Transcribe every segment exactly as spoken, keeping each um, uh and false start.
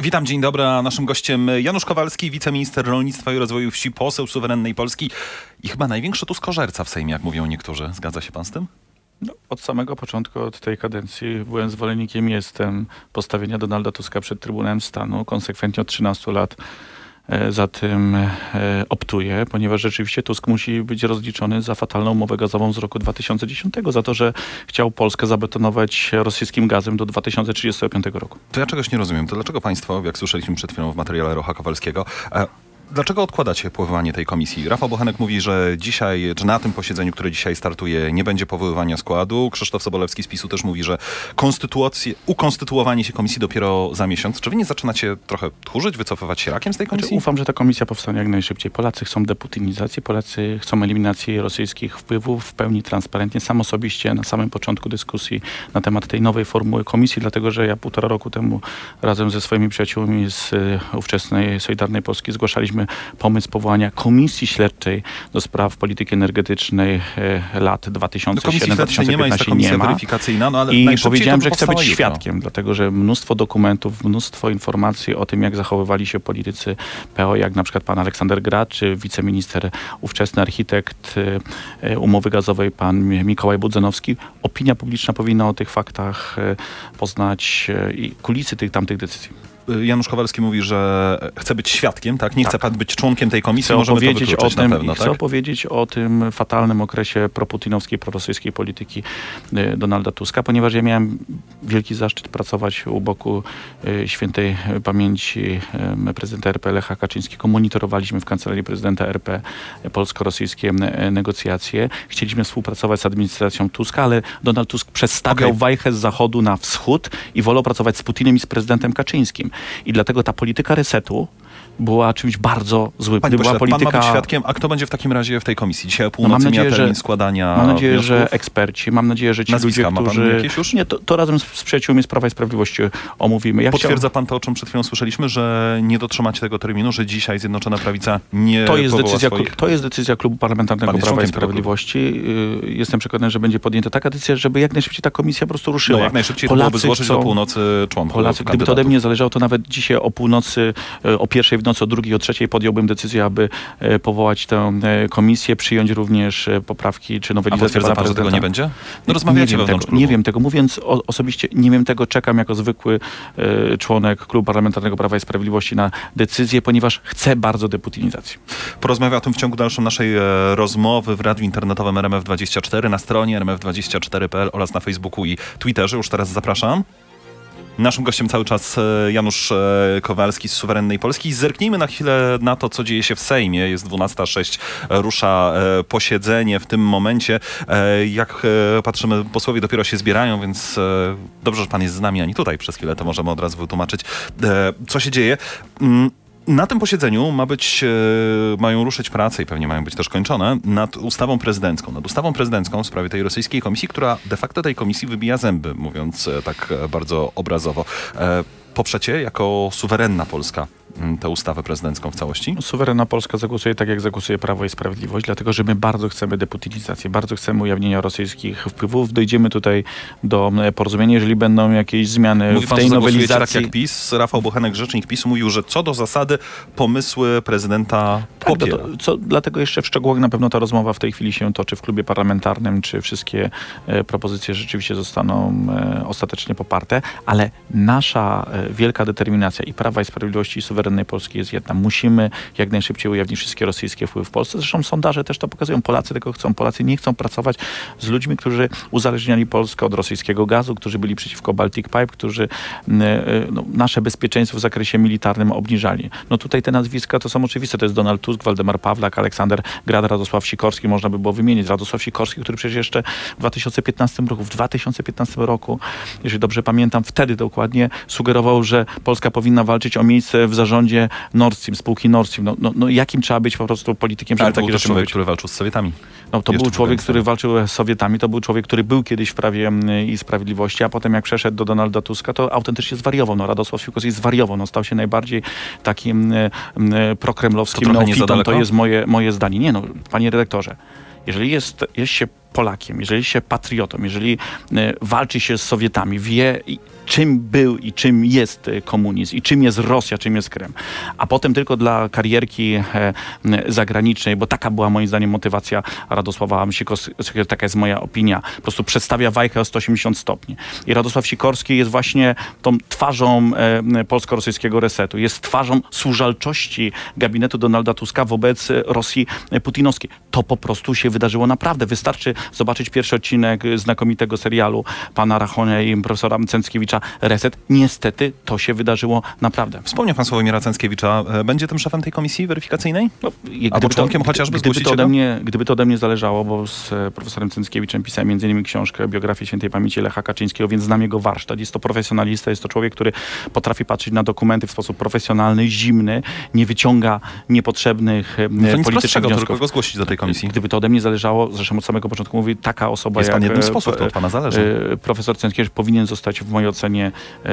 Witam, dzień dobry. A naszym gościem Janusz Kowalski, wiceminister rolnictwa i rozwoju wsi, poseł suwerennej Polski i chyba największy tuskorżerca w Sejmie, jak mówią niektórzy. Zgadza się pan z tym? No, od samego początku, od tej kadencji byłem zwolennikiem, jestem postawienia Donalda Tuska przed Trybunałem Stanu. Konsekwentnie od trzynastu lat e, za tym e, optuję, ponieważ rzeczywiście Tusk musi być rozliczony za fatalną umowę gazową z roku dwa tysiące dziesiątego, za to, że chciał Polskę zabetonować rosyjskim gazem do dwa tysiące trzydziestego piątego roku. To ja czegoś nie rozumiem. To dlaczego państwo, jak słyszeliśmy przed chwilą w materiale Rocha Kowalskiego, e, dlaczego odkładacie powołanie tej komisji? Rafał Bochenek mówi, że dzisiaj, czy na tym posiedzeniu, które dzisiaj startuje, nie będzie powoływania składu. Krzysztof Sobolewski z PiSu też mówi, że ukonstytuowanie się komisji dopiero za miesiąc. Czy wy nie zaczynacie trochę tchórzyć, wycofywać się rakiem z tej komisji? Znaczy, ufam, że ta komisja powstanie jak najszybciej. Polacy chcą deputinizacji, Polacy chcą eliminacji rosyjskich wpływów w pełni transparentnie. Sam osobiście na samym początku dyskusji na temat tej nowej formuły komisji, dlatego że ja półtora roku temu razem ze swoimi przyjaciółmi z y, ówczesnej Solidarnej Polski zgłaszaliśmy pomysł powołania komisji śledczej do spraw polityki energetycznej e, lat dwa tysiące siódmy do dwa tysiące piętnaście. Nie ma, jest ta komisja weryfikacyjna, no ale i powiedziałem, że chcę być jutro. świadkiem, dlatego że mnóstwo dokumentów, mnóstwo informacji o tym, jak zachowywali się politycy P O, jak na przykład pan Aleksander Grad, czy wiceminister, ówczesny architekt e, umowy gazowej, pan Mikołaj Budzenowski. Opinia publiczna powinna o tych faktach e, poznać e, i kulisy tych tamtych decyzji. Janusz Kowalski mówi, że chce być świadkiem, tak? Nie tak. chce pan być członkiem tej komisji, chcę możemy opowiedzieć to wykluczyć o tym, na pewno, chcę tak? opowiedzieć o tym fatalnym okresie proputinowskiej, prorosyjskiej polityki y, Donalda Tuska, ponieważ ja miałem wielki zaszczyt pracować u boku y, świętej pamięci y, prezydenta R P Lecha Kaczyńskiego. Monitorowaliśmy w Kancelarii Prezydenta R P polsko-rosyjskie y, negocjacje. Chcieliśmy współpracować z administracją Tuska, ale Donald Tusk przestawiał okay. wajchę z zachodu na wschód i wolał pracować z Putinem i z prezydentem Kaczyńskim. I dlatego ta polityka resetu była czymś bardzo złym. Panie była pośle, polityka... pan ma być świadkiem, a kto będzie w takim razie w tej komisji? Dzisiaj o północy no mam nadzieję, mija termin że, składania Mam nadzieję, wniosków. że eksperci, mam nadzieję, że ci Nazwiska ludzie, ma którzy... pan jakieś już? Nie, to, to razem z, z przyjaciółmi z Prawa i Sprawiedliwości omówimy. Ja Potwierdza chciał... pan to, o czym przed chwilą słyszeliśmy, że nie dotrzymacie tego terminu, że dzisiaj Zjednoczona Prawica nie to jest decyzja, swoich... To jest decyzja Klubu Parlamentarnego Prawa i Sprawiedliwości. Jestem przekonany, że będzie podjęta taka decyzja, żeby jak najszybciej ta komisja po prostu ruszyła. No, jak najszybciej Polacy to byłoby złożyć chcą... do północy członków. Polacy, gdyby to ode mnie zależało, to nawet dzisiaj o północy, o pierwszej w nocy, o drugiej, o trzeciej podjąłbym decyzję, aby powołać tę komisję, przyjąć również poprawki czy nowelizację. A potwierdza pan, że tego nie będzie? No rozmawiacie nie wiem tego, nie wiem tego. Mówiąc o, osobiście, nie wiem tego. Czekam jako zwykły e, członek Klubu Parlamentarnego Prawa i Sprawiedliwości na decyzję, ponieważ chcę bardzo deputinizacji. Porozmawiam o tym w ciągu dalszym naszej e, rozmowy w radiu internetowym R M F dwadzieścia cztery, na stronie R M F dwadzieścia cztery kropka p l oraz na Facebooku i Twitterze. Już teraz zapraszam. Naszym gościem cały czas Janusz Kowalski z Suwerennej Polski. Zerknijmy na chwilę na to, co dzieje się w Sejmie. Jest dwunasta sześć, rusza posiedzenie w tym momencie. Jak patrzymy, posłowie dopiero się zbierają, więc dobrze, że pan jest z nami, ani tutaj przez chwilę, to możemy od razu wytłumaczyć, co się dzieje. Na tym posiedzeniu ma być, mają ruszyć prace i pewnie mają być też kończone nad ustawą prezydencką. Nad ustawą prezydencką w sprawie tej rosyjskiej komisji, która de facto tej komisji wybija zęby, mówiąc tak bardzo obrazowo. Poprzecie jako suwerenna Polska tę ustawę prezydencką w całości? Suwerenna Polska zagłosuje tak, jak zagłosuje Prawo i Sprawiedliwość, dlatego że my bardzo chcemy deputinizacji, bardzo chcemy ujawnienia rosyjskich wpływów. Dojdziemy tutaj do porozumienia, jeżeli będą jakieś zmiany Mówi w pan, tej że nowelizacji. Tak jak PiS, Rafał Bochenek, rzecznik PiSu, mówił, że co do zasady pomysły prezydenta popiera. Tak, to, co, dlatego jeszcze w szczegółach na pewno ta rozmowa w tej chwili się toczy w klubie parlamentarnym, czy wszystkie e, propozycje rzeczywiście zostaną e, ostatecznie poparte, ale nasza e, wielka determinacja i Prawa i Sprawiedliwości i Suwerennej Polski jest jedna. Musimy jak najszybciej ujawnić wszystkie rosyjskie wpływy w Polsce. Zresztą sondaże też to pokazują. Polacy tego chcą. Polacy nie chcą pracować z ludźmi, którzy uzależniali Polskę od rosyjskiego gazu, którzy byli przeciwko Baltic Pipe, którzy no, nasze bezpieczeństwo w zakresie militarnym obniżali. No tutaj te nazwiska to są oczywiste. To jest Donald Tusk, Waldemar Pawlak, Aleksander Grad, Radosław Sikorski. Można by było wymienić. Radosław Sikorski, który przecież jeszcze w dwa tysiące piętnastym roku, w dwa tysiące piętnastym roku, jeżeli dobrze pamiętam, wtedy dokładnie sugerował, że Polska powinna walczyć o miejsce w zarządzie Nord Stream, spółki Nord Stream. No, no, no jakim trzeba być po prostu politykiem, żeby takie rzeczy człowiek, mówić? który walczył z Sowietami. No to był człowiek, który walczył z Sowietami, to był człowiek, który był kiedyś w Prawie i Sprawiedliwości, a potem jak przeszedł do Donalda Tuska, to autentycznie zwariował. No Radosław Sikorski zwariował. No, stał się najbardziej takim e, e, prokremlowskim neofitą. To jest moje, moje zdanie. Nie no, panie redaktorze, jeżeli jest, jest się Polakiem, jeżeli się patriotą, jeżeli e, walczy się z Sowietami, wie czym był i czym jest komunizm i czym jest Rosja, czym jest Krym. A potem tylko dla karierki e, zagranicznej, bo taka była moim zdaniem motywacja Radosława Sikorskiego, taka jest moja opinia, po prostu przedstawia wajchę o sto osiemdziesiąt stopni. I Radosław Sikorski jest właśnie tą twarzą e, polsko-rosyjskiego resetu, jest twarzą służalczości gabinetu Donalda Tuska wobec Rosji putinowskiej. To po prostu się wydarzyło naprawdę. Wystarczy zobaczyć pierwszy odcinek znakomitego serialu pana Rachonia i profesora Cęckiewicza Reset. Niestety to się wydarzyło naprawdę. Wspomniał pan Sławomira Cęckiewicza. Będzie tym szefem tej komisji weryfikacyjnej? No, Albo członkiem to, chociażby? Gdyby to, ode mnie, gdyby to ode mnie zależało, bo z profesorem Cęckiewiczem pisałem między innymi książkę Biografię świętej pamięci Lecha Kaczyńskiego, więc znam jego warsztat. Jest to profesjonalista, jest to człowiek, który potrafi patrzeć na dokumenty w sposób profesjonalny, zimny, nie wyciąga niepotrzebnych no to nic politycznych wniosków. tylko go zgłosić do tej komisji. Gdyby to ode mnie zależało, zresztą od samego początku mówi, taka osoba jest jak... pan jednym z posłów, to od pana zależy. Profesor Cęckiewicz powinien zostać w mojej ocenie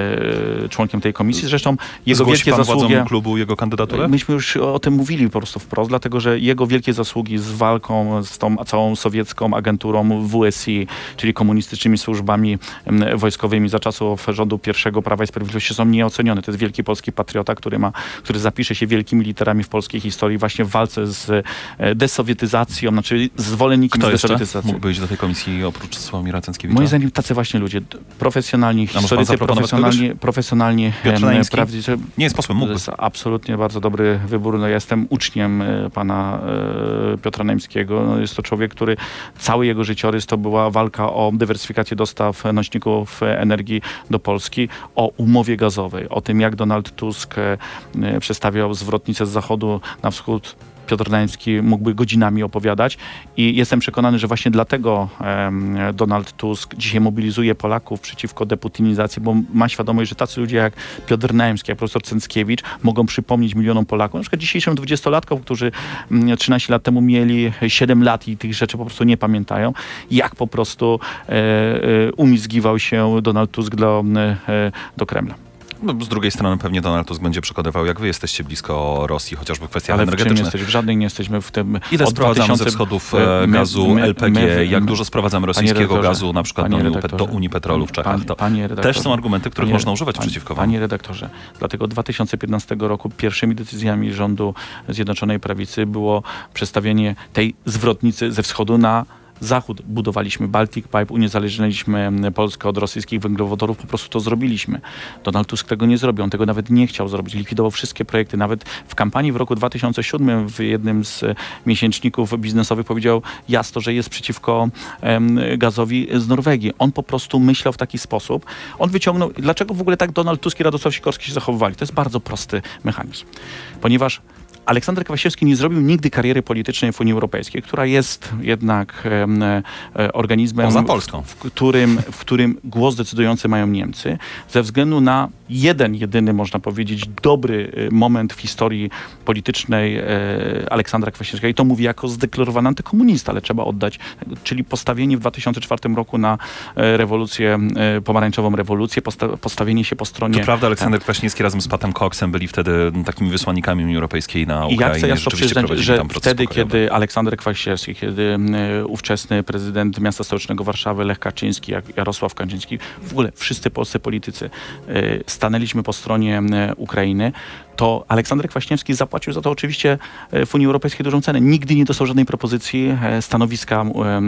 e, członkiem tej komisji. Zresztą jego Zgłosi wielkie pan zasługi... władzom klubu jego kandydaturę? Myśmy już o tym mówili po prostu wprost, dlatego że jego wielkie zasługi z walką z tą całą sowiecką agenturą W S I, czyli komunistycznymi służbami em, wojskowymi za czasów rządu pierwszego Prawa i Sprawiedliwości są nieocenione. To jest wielki polski patriota, który ma, który zapisze się wielkimi literami w polskiej historii właśnie w walce z e, desowietyzacją, znaczy zwolennikiem Kto z jeszcze desowietyzacji. mógłby iść do tej komisji oprócz Sławomira Cęckiewicza? Moim zdaniem tacy właśnie ludzie, profesjonalni historycy, profesjonalni, profesjonalni prawdziwie. Nie jest posłem, mógłby. To jest absolutnie bardzo dobry wybór. No, ja jestem uczniem e, pana e, Piotra Naimskiego. No, jest to człowiek, który cały jego życiorys to była walka o dywersyfikację dostaw nośników energii do Polski, o umowie gazowej, o tym, jak Donald Tusk e, przestawiał zwrotnicę z zachodu na wschód. Piotr Naimski mógłby godzinami opowiadać i jestem przekonany, że właśnie dlatego um, Donald Tusk dzisiaj mobilizuje Polaków przeciwko deputinizacji, bo ma świadomość, że tacy ludzie jak Piotr Naimski, jak profesor Cęckiewicz mogą przypomnieć milionom Polaków, na przykład dzisiejszym dwudziestolatkom, którzy um, trzynaście lat temu mieli siedem lat i tych rzeczy po prostu nie pamiętają, jak po prostu e, e, umizgiwał się Donald Tusk do, e, do Kremla. No, z drugiej strony pewnie Donald Tusk będzie przekonywał, jak wy jesteście blisko Rosji, chociażby w kwestiach ale energetycznych. W, czym jesteś? W żadnej nie jesteśmy w tym. Ile sprowadzamy dwa tysiące... ze wschodów e, gazu my, my, L P G? My, jak dużo sprowadzamy rosyjskiego gazu na przykład do, do Unii Petrolu w Czechach? To też są argumenty, których panie, można używać panie, przeciwko wam. Panie redaktorze, dlatego w dwa tysiące piętnastego roku pierwszymi decyzjami rządu Zjednoczonej Prawicy było przestawienie tej zwrotnicy ze wschodu na Zachód. Budowaliśmy Baltic Pipe, uniezależniliśmy Polskę od rosyjskich węglowodorów, po prostu to zrobiliśmy. Donald Tusk tego nie zrobił, on tego nawet nie chciał zrobić. Likwidował wszystkie projekty. Nawet w kampanii w roku dwa tysiące siódmym w jednym z miesięczników biznesowych powiedział jasno, że jest przeciwko em, gazowi z Norwegii. On po prostu myślał w taki sposób. On wyciągnął... Dlaczego w ogóle tak Donald Tusk i Radosław Sikorski się zachowywali? To jest bardzo prosty mechanizm. Ponieważ Aleksander Kwaśniewski nie zrobił nigdy kariery politycznej w Unii Europejskiej, która jest jednak e, e, organizmem, poza Polską. W, w, którym, w którym głos decydujący mają Niemcy, ze względu na jeden, jedyny, można powiedzieć, dobry moment w historii politycznej e, Aleksandra Kwaśniewskiego. I to mówi jako zdeklarowany antykomunista, ale trzeba oddać, czyli postawienie w dwa tysiące czwartym roku na e, rewolucję, e, pomarańczową rewolucję, posta postawienie się po stronie... To prawda, Aleksander tak. Kwaśniewski razem z Patem Coxem byli wtedy takimi wysłannikami Unii Europejskiej na Ukrainie. I ja chcę jasno przyznać, że wtedy, pokojowy. kiedy Aleksander Kwaśniewski, kiedy y, ówczesny prezydent miasta stołecznego Warszawy Lech Kaczyński, jak Jarosław Kaczyński, w ogóle wszyscy polscy politycy y, stanęliśmy po stronie y, Ukrainy, to Aleksander Kwaśniewski zapłacił za to oczywiście w Unii Europejskiej dużą cenę. Nigdy nie dostał żadnej propozycji stanowiska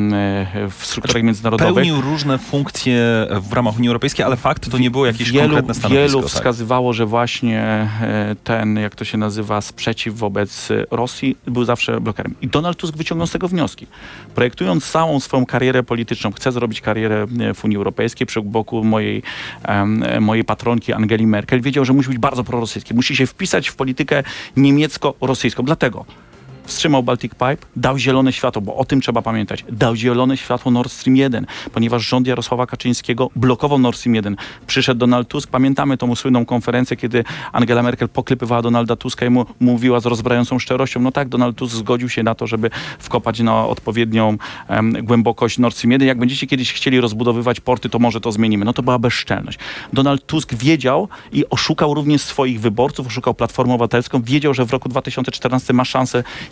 w strukturach międzynarodowych. Pełnił różne funkcje w ramach Unii Europejskiej, ale fakt to nie było jakieś wielu, konkretne stanowisko. Wielu tak. wskazywało, że właśnie ten, jak to się nazywa, sprzeciw wobec Rosji był zawsze blokerem. I Donald Tusk wyciągnął z tego wnioski. Projektując całą swoją karierę polityczną, chce zrobić karierę w Unii Europejskiej przy boku mojej, mojej patronki Angeli Merkel, wiedział, że musi być bardzo prorosyjski. Musi się wpisać w politykę niemiecko-rosyjską. Dlatego wstrzymał Baltic Pipe, dał zielone światło, bo o tym trzeba pamiętać. Dał zielone światło Nord Stream jeden, ponieważ rząd Jarosława Kaczyńskiego blokował Nord Stream jeden. Przyszedł Donald Tusk, pamiętamy tą słynną konferencję, kiedy Angela Merkel poklepywała Donalda Tuska i mu mówiła z rozbrajającą szczerością, no tak, Donald Tusk zgodził się na to, żeby wkopać na odpowiednią um, głębokość Nord Stream jeden. Jak będziecie kiedyś chcieli rozbudowywać porty, to może to zmienimy. No to była bezczelność. Donald Tusk wiedział i oszukał również swoich wyborców, oszukał Platformę Obywatelską, wiedział, że w roku dwa tysiące czternastym ma szansę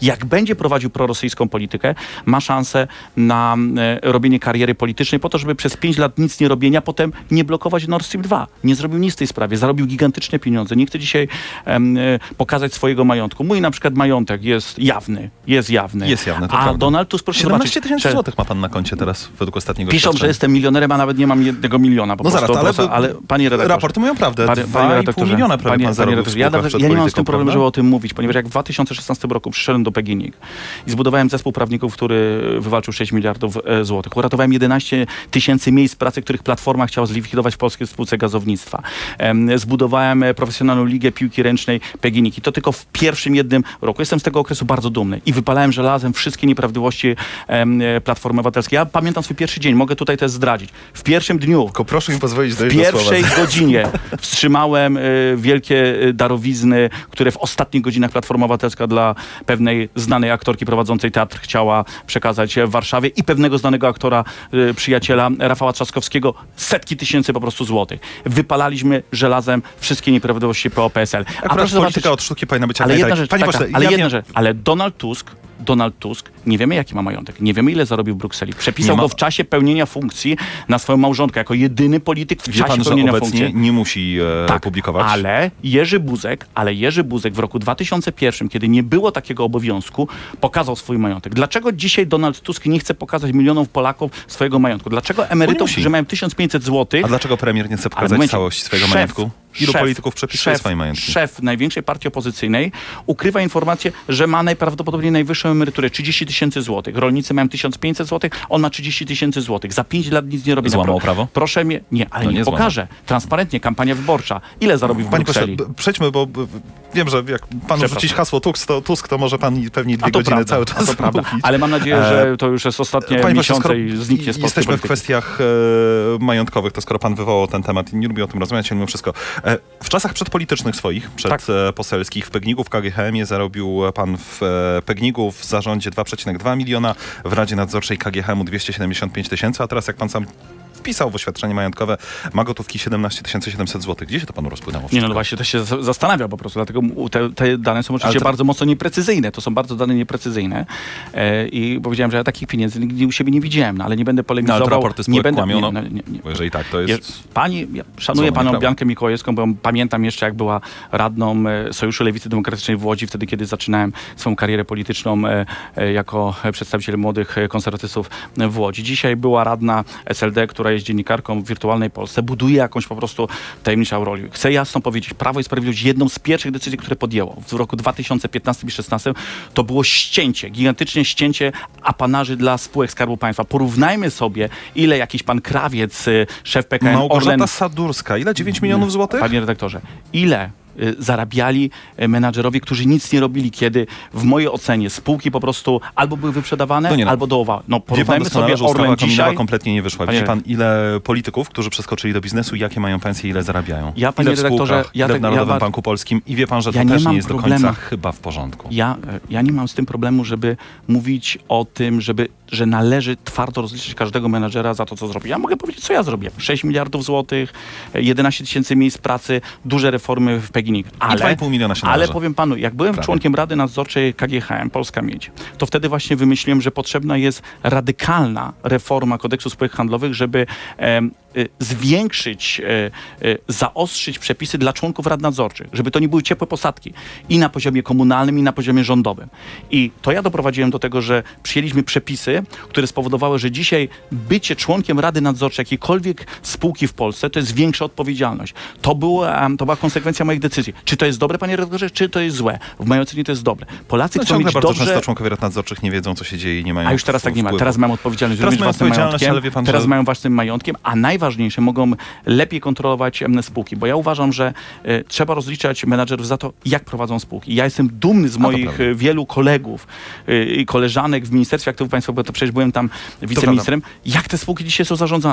Jak będzie prowadził prorosyjską politykę, ma szansę na e, robienie kariery politycznej po to, żeby przez pięć lat nic nie robienia, potem nie blokować Nord Stream dwa. Nie zrobił nic w tej sprawie, zarobił gigantyczne pieniądze. Nie chce dzisiaj e, pokazać swojego majątku. Mój na przykład majątek jest jawny. Jest jawny. Jest jawny, to A prawda. Donald Tusk, proszę siedemnaście zobaczyć, tysięcy że- złotych ma pan na koncie teraz, według ostatniego Piszą, że oświadczenia. jestem milionerem, a nawet nie mam jednego miliona. Po No prostu, zaraz, ale, proszę, ale panie redaktorze, raporty mówią prawdę. Panie- panie dwa i pół redaktorze, miliona prawie panie- pan panie zarobił w redaktorze, ja, spółkach nawet- przed ja nie mam z polityką, tym problemu, prawda? żeby o tym mówić, ponieważ jak w dwa tysiące szesnastym roku przyszedłem do P G N I G i zbudowałem zespół prawników, który wywalczył sześć miliardów e, złotych. Uratowałem jedenaście tysięcy miejsc pracy, których Platforma chciała zlikwidować w Polskiej Spółce Gazownictwa. Em, zbudowałem e, profesjonalną ligę piłki ręcznej P G N I G. I to tylko w pierwszym jednym roku. Jestem z tego okresu bardzo dumny. I wypalałem żelazem wszystkie nieprawidłowości em, e, Platformy Obywatelskiej. Ja pamiętam swój pierwszy dzień, mogę tutaj też zdradzić. W pierwszym dniu Tylko proszę mi pozwolić w dojść do słowa. pierwszej godzinie wstrzymałem y, wielkie y, darowizny, które w ostatnich godzinach Platforma Obywatelska dla pewnej znanej aktorki prowadzącej teatr chciała przekazać w Warszawie i pewnego znanego aktora, y, przyjaciela Rafała Trzaskowskiego, setki tysięcy po prostu złotych. Wypalaliśmy żelazem wszystkie nieprawidłowości P O P S L. A Akurat proszę polityka zobaczyć, od sztuki powinna być jak ale jedna najdalej. rzecz, Panie tak, pośle, tak, ale ja jedna wiem- rzecz, ale Donald Tusk Donald Tusk, nie wiemy jaki ma majątek, nie wiemy ile zarobił w Brukseli. Przepisał Nie ma- go w czasie pełnienia funkcji na swoją małżonkę, jako jedyny polityk w Wie czasie pan, że pełnienia obecnie funkcji. nie musi e, Tak, publikować? ale Jerzy Buzek, ale Jerzy Buzek w roku dwa tysiące pierwszym, kiedy nie było takiego obowiązku, pokazał swój majątek. Dlaczego dzisiaj Donald Tusk nie chce pokazać milionów Polaków swojego majątku? Dlaczego emerytom, musi. którzy mają tysiąc pięćset złotych, A dlaczego premier nie chce ale pokazać momencie, całości swojego szef, majątku? Ilu szef, polityków przepisuje szef, swoje majątki? Szef największej partii opozycyjnej ukrywa informację, że ma najprawdopodobniej najwyższą emeryturę, trzydzieści tysięcy złotych. Rolnicy mają tysiąc pięćset złotych, on ma trzydzieści tysięcy złotych. Za pięć lat nic nie robi. Złamał Na pro- prawo? Proszę mnie, nie, ale No nie, nie złamał. pokażę. Transparentnie, kampania wyborcza. Ile zarobił w Panie pośle, Brukseli? b- przejdźmy, bo b- wiem, że jak panu Przepraszam. rzucić hasło Tusk, to, Tusk, to może pan i pewnie dwie A to godziny prawda, cały a czas to prawda. mówić. Ale mam nadzieję, E, że to już jest ostatnie Panie pośle, miesiące skoro i zniknie z polskiej jesteśmy w polityki. kwestiach e, majątkowych, to skoro pan wywołał ten temat i nie lubię o tym rozmawiać, ale mimo wszystko. E, w czasach przedpolitycznych swoich, przed Tak. e, poselskich, w P G N I G-u, w K G H M-ie zarobił pan w e, P G N I G-u w zarządzie dwa przecinek dwa miliona, w Radzie Nadzorczej K G H M-u dwieście siedemdziesiąt pięć tysięcy, a teraz jak pan sam wpisał w oświadczenie majątkowe, ma gotówki siedemnaście tysięcy siedemset złotych. Gdzie się to panu rozpłynęło? Nie, no wszystko? właśnie, to się z- zastanawiam po prostu, dlatego mu- te, te dane są oczywiście Ale to- bardzo mocno nieprecyzyjne. To są bardzo dane nieprecyzyjne e, i powiedziałem, że ja takich pieniędzy nigdy u siebie nie widziałem, no, ale nie będę No, polemizował. ale to raporty nie spółek będę, kłamią, no. nie, nie, nie. Bo jeżeli tak, to Je- jest... Pani, ja szanuję złamanie panią prawa. Biankę Mikołajewską, bo pamiętam jeszcze, jak była radną e, Sojuszu Lewicy Demokratycznej w Łodzi, wtedy, kiedy zaczynałem swoją karierę polityczną e, e, jako przedstawiciel młodych e, konserwatystów e, w Łodzi. Dzisiaj była radna S L D, która jest dziennikarką w wirtualnej Polsce, buduje jakąś po prostu tajemniczą rolę. Chcę jasno powiedzieć, Prawo i Sprawiedliwość jedną z pierwszych decyzji, które podjęło w roku dwa tysiące piętnastym i dwa tysiące szesnastym, to było ścięcie, gigantyczne ścięcie apanarzy dla spółek Skarbu Państwa. Porównajmy sobie, ile jakiś pan Krawiec, y, szef P K N Małgorzata Orlen... Sadurska. Ile? dziewięć milionów złotych? Panie redaktorze, ile y, zarabiali y, menadżerowie, którzy nic nie robili, kiedy w mojej ocenie spółki po prostu albo były wyprzedawane, No nie no. albo dołowały. No Wie pan porównajmy doskonale, sobie że ustawa Orlen kominowa dzisiaj... kompletnie nie wyszła. Panie- Widzi pan, ile polityków, którzy przeskoczyli do biznesu, jakie mają pensje, ile zarabiają? Ja, panie ile w redaktorze, spółkach, ja ile tak- w Narodowym ja bar- Banku Polskim i wie pan, że to Ja nie też mam nie jest do problemu. końca chyba w porządku. Ja, e, ja nie mam z tym problemu, żeby mówić o tym, żeby, że należy twardo rozliczyć każdego menadżera za to, co zrobi. Ja mogę powiedzieć, co ja zrobiłem. sześć miliardów złotych, e, jedenaście tysięcy miejsc pracy, duże reformy w P G N I G. I dwa i Ale, pół miliona się ale należy. powiem panu, jak byłem Prawie. członkiem Rady Nadzorczej K G H M, Polska Miedź, to wtedy właśnie wymyśliłem, że potrzebna jest radykalna reforma kodeksu spółek handlowych, żeby em, y, zwiększyć, y, y, zaostrzyć przepisy dla członków rad nadzorczych, żeby to nie były ciepłe posadki i na poziomie komunalnym, i na poziomie rządowym. I to ja doprowadziłem do tego, że przyjęliśmy przepisy, które spowodowały, że dzisiaj bycie członkiem Rady Nadzorczej jakiejkolwiek spółki w Polsce to jest większa odpowiedzialność. To była, em, to była konsekwencja moich decyzji. Czy to jest dobre, panie redaktorze, czy to jest złe? W mojej ocenie to jest dobre. Polacy No chcą ciągle mieć bardzo dobrze... często członkowie rad nadzorczych nie wiedzą, co się dzieje i nie mają A już teraz tak nie ma. wpływu. Teraz mają odpowiedzialność Teraz również mają własnym odpowiedzialność, majątkiem. ale wie pan, Teraz że- mają własnym majątkiem, a najważniejsze, mogą lepiej kontrolować em, spółki, bo ja uważam, że e, trzeba rozliczać menadżerów za to, jak prowadzą spółki. Ja jestem dumny z to moich prawda. e, wielu kolegów e, i koleżanek w Ministerstwie Aktywów Państwowych, bo to przecież byłem tam wiceministrem, jak te spółki dzisiaj są zarządzane.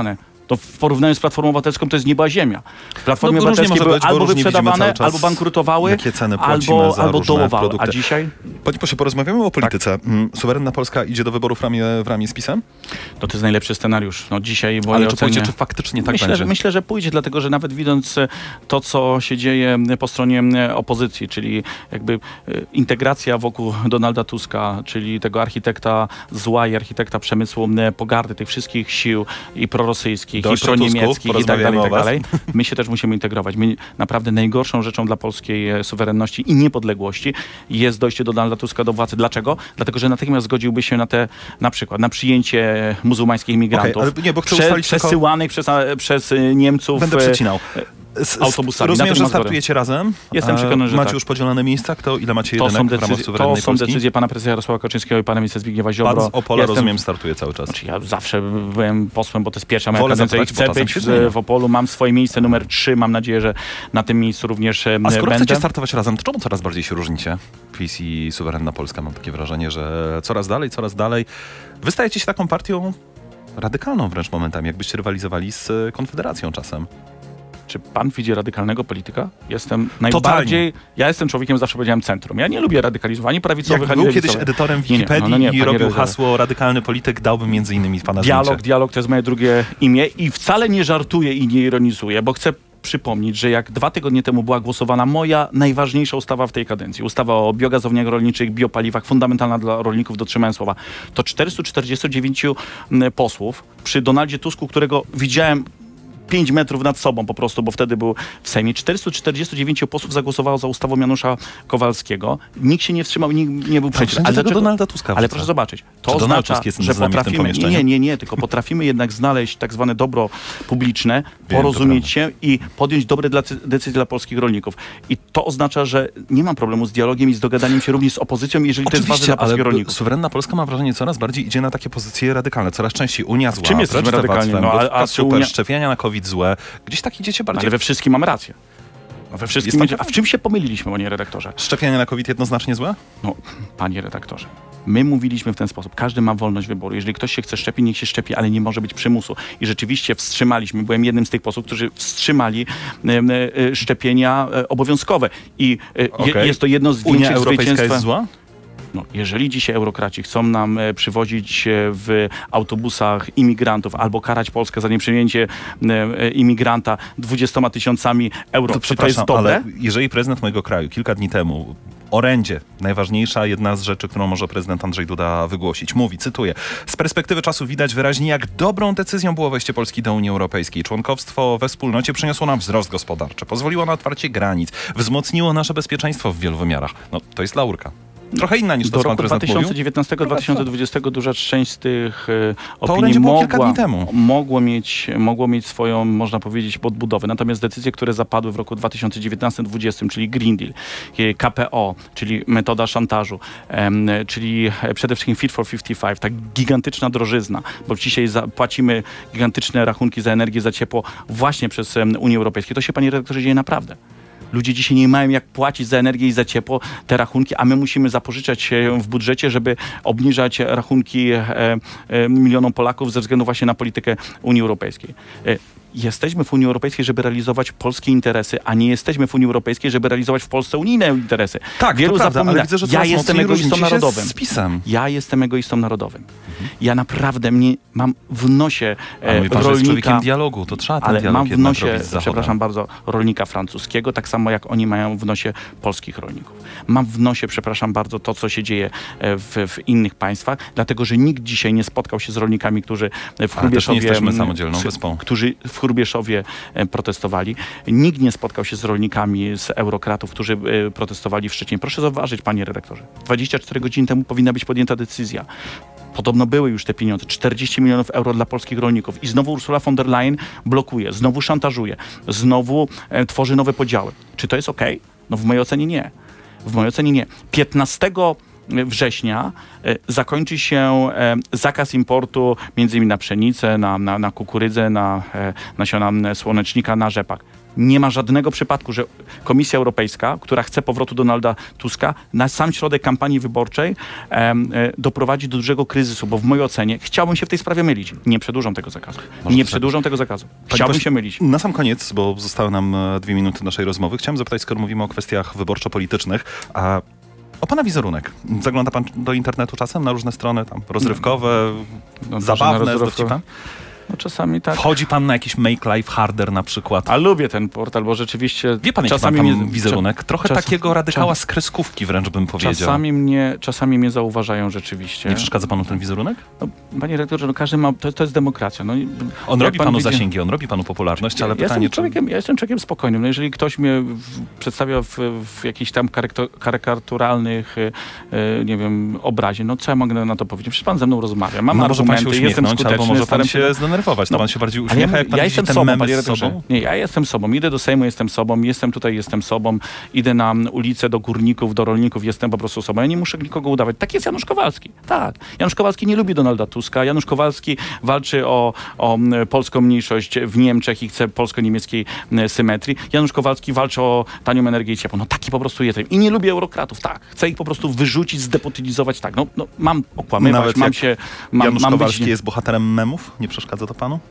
To w porównaniu z Platformą Obywatelską to jest nieba ziemia. W Platformie No, różnie Obywatelskiej może były być, bo albo różnie widzimy wyprzedawane, cały czas, albo bankrutowały, jakie ceny płacimy albo, za albo różne dołowały. produkty. A dzisiaj? Panie pośle, porozmawiamy o polityce. Mm, Suwerenna Polska idzie do wyborów w ramię, w ramię z PiS-em? No to jest najlepszy scenariusz. No dzisiaj, bo Ale ja czy ocenię... pójdzie, czy faktycznie tak myślę, będzie? że, myślę, że pójdzie, dlatego że nawet widząc e, to, co się dzieje po stronie e, opozycji, czyli jakby e, integracja wokół Donalda Tuska, czyli tego architekta zła i architekta przemysłu e, pogardy tych wszystkich sił i prorosyjskich, Dość i proniemieckich i tak dalej, i tak o was. dalej. My się też musimy integrować. My, naprawdę najgorszą rzeczą dla polskiej e, suwerenności i niepodległości jest dojście Donalda Tuska do władzy. Dlaczego? Dlatego, że natychmiast zgodziłby się na te, na przykład, na przyjęcie muzułmańskich imigrantów, Okej, ale nie, bo chcę prze, ustalić tylko- przesyłanych przez, a, przez e, Niemców. Będę e, przecinał. S- s- autobusami. Rozumiem, Na tym że mam zgodę. startujecie razem. Jestem E, przekonany, że Macie tak. już podzielone miejsca? Kto, ile macie To jedynek są, w ramach decyzje, suwerennej to są Polski? decyzje pana prezesa Jarosława Kaczyńskiego i pana ministra Zbigniewa Ziobro. Pan z Opola, Jestem- rozumiem, startuje cały czas. Znaczy, ja zawsze byłem posłem, bo to jest pierwsza moja Wolę kadencja i zapytać, bo chcę czasem być się w, zmienia. w Opolu. Mam swoje miejsce numer trzy. Mam nadzieję, że na tym miejscu również e, A skoro będę. chcecie startować razem, to czemu coraz bardziej się różnicie? PiS i Suwerenna Polska. Mam takie wrażenie, że coraz dalej, coraz dalej. Wy stajecie się taką partią radykalną wręcz momentami, jakbyście rywalizowali z e, Konfederacją czasem. Czy pan widzi radykalnego polityka? Jestem najbardziej... Ja jestem człowiekiem, zawsze powiedziałem centrum. Ja nie lubię radykalizmu, ani prawicowych, Jak ani był kiedyś lewicowych. edytorem Nie, nie, Wikipedii no, no nie, i panie robił redaktorze. hasło radykalny polityk, dałbym między innymi pana Dialog, zdjęcie. dialog to jest moje drugie imię i wcale nie żartuję i nie ironizuję, bo chcę przypomnieć, że jak dwa tygodnie temu była głosowana moja najważniejsza ustawa w tej kadencji, ustawa o biogazowniach rolniczych, biopaliwach, fundamentalna dla rolników, dotrzymałem słowa, to czterystu czterdziestu dziewięciu posłów przy Donaldzie Tusku, którego widziałem pięć metrów nad sobą po prostu, bo wtedy był w Sejmie. czterystu czterdziestu dziewięciu posłów zagłosowało za ustawą Janusza Kowalskiego. Nikt się nie wstrzymał, nikt nie był przeciw. wszędzie tego dlaczego- Donalda Tuska Ale wrzuca. proszę zobaczyć, to Czy Donald oznacza, Tusk jest że z nami w tym potrafimy, nie, pomieszczeniu? nie, nie, nie, tylko potrafimy jednak znaleźć tak zwane dobro publiczne, to porozumieć prawda. się i podjąć dobre dla, decyzje dla polskich rolników. I to oznacza, że nie mam problemu z dialogiem i z dogadaniem się również z opozycją, jeżeli to jest ważne Oczywiście, dla polskich ale rolników. Suwerenna Polska, mam wrażenie, coraz bardziej idzie na takie pozycje radykalne. Coraz częściej Unia zła, czym jesteśmy wręcz radykalni? lewactwem, No, a- gotówka a czy super, Unia- szczepienia na COVID złe. Gdzieś tak idziecie bardziej. Ale we wszystkim mamy rację. No we wszystkim Jest będzie, pan a w czym się pomyliliśmy, panie redaktorze? Szczepienia na COVID jednoznacznie złe? No, panie redaktorze, my mówiliśmy w ten sposób, każdy ma wolność wyboru. Jeżeli ktoś się chce szczepić, niech się szczepi, ale nie może być przymusu. I rzeczywiście wstrzymaliśmy, byłem jednym z tych posłów, którzy wstrzymali e, e, szczepienia e, obowiązkowe. I e, je, Okej. jest to jedno z Unia większych Europejska zwycięstw. jest zła? No, jeżeli dzisiaj eurokraci chcą nam e, przywozić e, w autobusach imigrantów albo karać Polskę za nieprzyjęcie e, e, imigranta dwudziestoma tysiącami euro, To czy to jest przepraszam, dobre? ale jeżeli prezydent mojego kraju kilka dni temu orędzie, najważniejsza jedna z rzeczy, którą może prezydent Andrzej Duda wygłosić, mówi, cytuję, z perspektywy czasu widać wyraźnie, jak dobrą decyzją było wejście Polski do Unii Europejskiej. Członkowstwo we wspólnocie przyniosło nam wzrost gospodarczy, pozwoliło na otwarcie granic, wzmocniło nasze bezpieczeństwo w wielu wymiarach. No, to jest laurka. Trochę inna niż to, Do co pan roku prezydent mówił. dwa tysiące dziewiętnastego do dwa tysiące dwudziestego duża część z tych e, opinii orędzie było kilka mogła, dni temu. mogło, mieć, mogło mieć swoją, można powiedzieć, podbudowę. Natomiast decyzje, które zapadły w roku dwa tysiące dziewiętnastym dwudziestym, czyli Green Deal, e, K P O, czyli metoda szantażu, em, czyli e, przede wszystkim Fit for pięćdziesiąt pięć, ta gigantyczna drożyzna, bo dzisiaj za, płacimy gigantyczne rachunki za energię, za ciepło właśnie przez em, Unię Europejską. To się, panie redaktorze, dzieje naprawdę. Ludzie dzisiaj nie mają jak płacić za energię i za ciepło te rachunki, a my musimy zapożyczać się w budżecie, żeby obniżać rachunki e, e, milionom Polaków ze względu właśnie na politykę Unii Europejskiej. E, Jesteśmy w Unii Europejskiej, żeby realizować polskie interesy, a nie jesteśmy w Unii Europejskiej, żeby realizować w Polsce unijne interesy. Tak, Wielu to prawda, zapomina. ale widzę, że ja coraz jestem mocniej egoistą różnicie się narodowym. z PiS-em. Ja jestem egoistą narodowym. Ja naprawdę mnie, mam w nosie A e, mówi pan, że jest rolnika... człowiekiem dialogu, to trzeba ten Ale dialog mam w jednak nosie, robić z Zachodem. przepraszam bardzo, rolnika francuskiego, tak samo jak oni mają w nosie polskich rolników. Mam w nosie, przepraszam bardzo, to, co się dzieje e, w, w innych państwach, dlatego, że nikt dzisiaj nie spotkał się z rolnikami, którzy w Hrubieszowie... też nie jesteśmy samodzielną wyspą. Którzy w Hrubieszowie e, protestowali. Nikt nie spotkał się z rolnikami, z eurokratów, którzy e, protestowali w Szczecinie. Proszę zauważyć, panie redaktorze, dwadzieścia cztery godziny temu powinna być podjęta decyzja. Podobno były już te pieniądze, czterdzieści milionów euro dla polskich rolników. I znowu Ursula von der Leyen blokuje, znowu szantażuje, znowu e, tworzy nowe podziały. Czy to jest okej? No w mojej ocenie nie. W mojej ocenie nie. piętnastego września e, zakończy się e, zakaz importu między innymi na pszenicę, na, na, na kukurydzę, na e, nasiona słonecznika, na rzepak. Nie ma żadnego przypadku, że Komisja Europejska, która chce powrotu Donalda Tuska, na sam środek kampanii wyborczej e, e, doprowadzi do dużego kryzysu, bo w mojej ocenie chciałbym się w tej sprawie mylić. Nie przedłużą tego zakazu. Może nie to przedłużą tego zakazu. Panie Chciałbym pośle, się mylić. Na sam koniec, bo zostały nam e, dwie minuty naszej rozmowy, chciałem zapytać, skoro mówimy o kwestiach wyborczo-politycznych, a o pana wizerunek. Zagląda pan do internetu czasem na różne strony, tam rozrywkowe, No, zabawne, rozrywko- zdowci pan? No czasami tak. Wchodzi pan na jakiś Make Life Harder na przykład? A lubię ten portal, bo rzeczywiście Wie pan, jaki czasami pan tam mnie, wizerunek? Trochę czas- takiego radykała czas- z kreskówki wręcz bym powiedział. czasami mnie, czasami mnie zauważają rzeczywiście. Nie przeszkadza panu ten wizerunek? No, panie rektorze, no każdy ma, to, to jest demokracja. No, i On jak robi pan panu widzi- zasięgi, on robi panu popularność, ale ja pytanie, jestem czy... człowiekiem, ja jestem człowiekiem spokojnym. No jeżeli ktoś mnie w, przedstawia w, w jakichś tam karykto- karykaturalnych, y, y, nie wiem, obrazie, no co ja mogę na to powiedzieć? Przecież pan ze mną rozmawia, mam No może pan się argumenty, jestem uśmiechnąć, skuteczny. albo może pan staram się zdenerwować. To No, pan się bardziej Ale uśmiecha, ja, jak pan ja widzi jestem ten sobą, memy panie z redaktorze. sobą? Nie, ja jestem sobą. Idę do Sejmu, jestem sobą. Jestem tutaj, jestem sobą. Idę na ulicę, do górników, do rolników, jestem po prostu sobą. Ja nie muszę nikogo udawać. Tak jest Janusz Kowalski. Tak. Janusz Kowalski nie lubi Donalda Tuska. Janusz Kowalski walczy o, o m, polską mniejszość w Niemczech i chce polsko-niemieckiej m, symetrii. Janusz Kowalski walczy o tanią energię i ciepło. No taki po prostu jestem. I nie lubię eurokratów. Tak. Chcę ich po prostu wyrzucić, zdepolityzować. Tak. No, no mam okłamywać, Nawet mam jak się... Mam, Janusz mam Kowalski być... jest bohaterem memów? Nie przeszkadza to panu?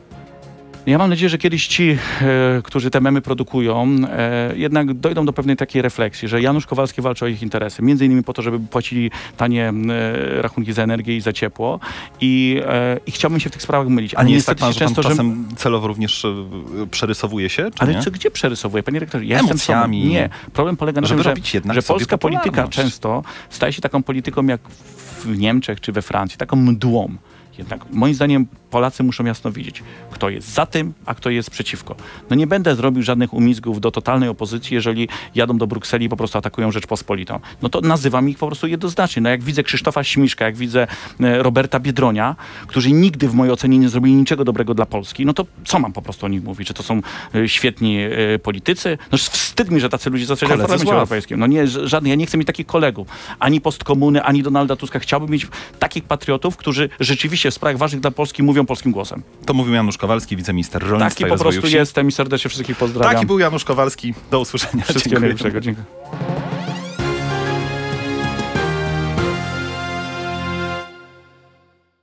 Ja mam nadzieję, że kiedyś ci, e, którzy te memy produkują, e, jednak dojdą do pewnej takiej refleksji, że Janusz Kowalski walczy o ich interesy. Między innymi po to, żeby płacili tanie e, rachunki za energię i za ciepło. I, e, i chciałbym się w tych sprawach mylić. A nie jest tak niestety pan, się że pan często, czasem celowo również e, przerysowuje się, czy Ale nie? co, gdzie przerysowuję, panie rektorze? Ja jestem Emocjami. sobą. Nie. Problem polega na Żeby tym, robić że, jednak że sobie polska polityka popularność. często staje się taką polityką jak w Niemczech czy we Francji, taką mdłą. Jednak moim zdaniem Polacy muszą jasno widzieć, kto jest za tym, a kto jest przeciwko. No nie będę zrobił żadnych umizgów do totalnej opozycji, jeżeli jadą do Brukseli i po prostu atakują Rzeczpospolitą. No to nazywam ich po prostu jednoznacznie. No jak widzę Krzysztofa Śmiszka, jak widzę e, Roberta Biedronia, którzy nigdy w mojej ocenie nie zrobili niczego dobrego dla Polski, no to co mam po prostu o nich mówić? Czy to są e, świetni e, politycy? No wstyd mi, że tacy ludzie zaczęli w Koledzy z Parlamencie ław. Europejskim. No nie, ż- żadnych, ja nie chcę mieć takich kolegów. Ani postkomuny, ani Donalda Tuska. Chciałbym mieć takich patriotów, którzy rzeczywiście w sprawach ważnych dla Polski mówią polskim głosem. To mówił Janusz Kowalski, wiceminister rolnictwa Taki i po rozwoju prostu wsi. jestem i serdecznie wszystkich pozdrawiam. Taki był Janusz Kowalski. Do usłyszenia. Wszystkiego Dziękuję. najlepszego. Dziękuję.